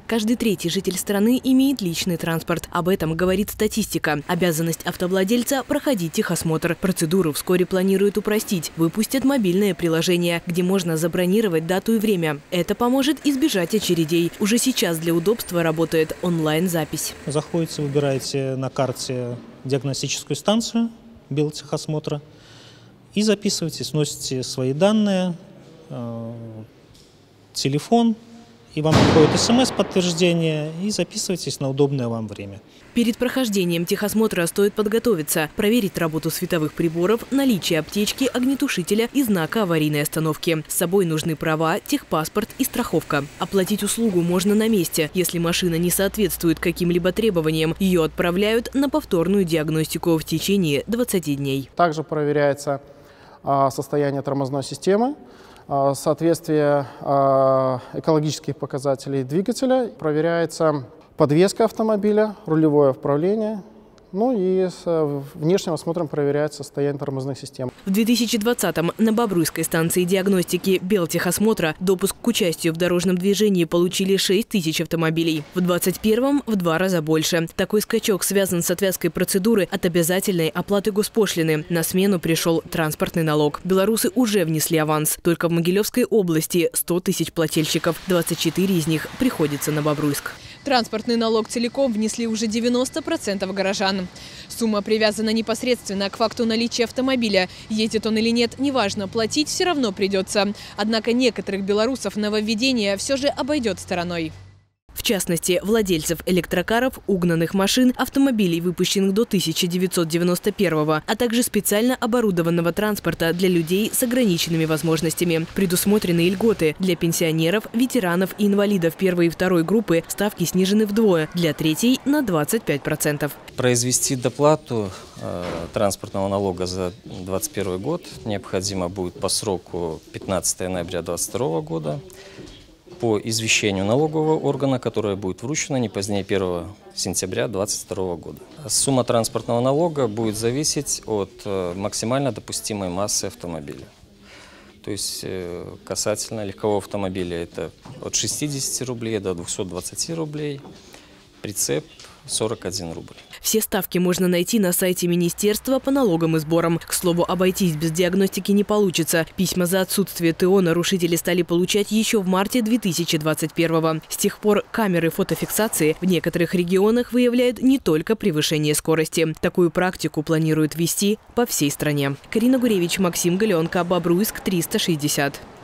Каждый третий житель страны имеет личный транспорт. Об этом говорит статистика. Обязанность автовладельца – проходить техосмотр. Процедуру вскоре планируют упростить. Выпустят мобильное приложение, где можно забронировать дату и время. Это поможет избежать очередей. Уже сейчас для удобства работает онлайн-запись. Заходите, выбираете на карте диагностическую станцию белтехосмотра и записываетесь, вносите свои данные, телефон, и вам приходит СМС-подтверждение, и записывайтесь на удобное вам время. Перед прохождением техосмотра стоит подготовиться, проверить работу световых приборов, наличие аптечки, огнетушителя и знака аварийной остановки. С собой нужны права, техпаспорт и страховка. Оплатить услугу можно на месте. Если машина не соответствует каким-либо требованиям, ее отправляют на повторную диагностику в течение 20 дней. Также проверяется состояние тормозной системы, соответствие экологических показателей двигателя, проверяется подвеска автомобиля, рулевое управление, ну и с внешним осмотром проверяется состояние тормозных систем. В 2020-м на Бобруйской станции диагностики Белтехосмотра допуск к участию в дорожном движении получили 6 тысяч автомобилей. В 2021-м в 2 раза больше. Такой скачок связан с отвязкой процедуры от обязательной оплаты госпошлины. На смену пришел транспортный налог. Белорусы уже внесли аванс. Только в Могилевской области 100 тысяч плательщиков. 24 из них приходится на Бобруйск. Транспортный налог целиком внесли уже 90% горожан. Сумма привязана непосредственно к факту наличия автомобиля. Едет он или нет, неважно, платить все равно придется. Однако некоторых белорусов нововведение все же обойдет стороной. В частности, владельцев электрокаров, угнанных машин, автомобилей, выпущенных до 1991-го, а также специально оборудованного транспорта для людей с ограниченными возможностями. Предусмотрены льготы. Для пенсионеров, ветеранов и инвалидов первой и второй группы ставки снижены вдвое, для третьей – на 25%. Произвести доплату транспортного налога за 2021 год необходимо будет по сроку 15 ноября 2022 года. По извещению налогового органа, которое будет вручено не позднее 1 сентября 2022 года. Сумма транспортного налога будет зависеть от максимально допустимой массы автомобиля. То есть касательно легкового автомобиля это от 60 рублей до 220 рублей, прицеп 41 рубль. Все ставки можно найти на сайте Министерства по налогам и сборам. К слову, обойтись без диагностики не получится. Письма за отсутствие ТО нарушители стали получать еще в марте 2021-го. С тех пор камеры фотофиксации в некоторых регионах выявляют не только превышение скорости. Такую практику планируют ввести по всей стране. Карина Гуревич, Максим Галенко, Бобруйск, 360.